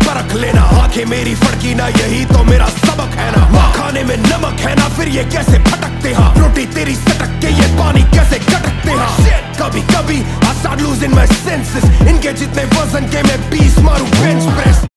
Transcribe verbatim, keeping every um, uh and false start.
परख लेना। आंखें मेरी फड़की ना, यही तो मेरा सबक है ना। माँ खाने में नमक है ना, फिर ये कैसे फटकते हैं। रोटी तेरी सटक के ये पानी कैसे गटकते हैं। कभी कभी I start losing my senses, इनके जितने वजन के मैं बीस मारू बेंच प्रेस।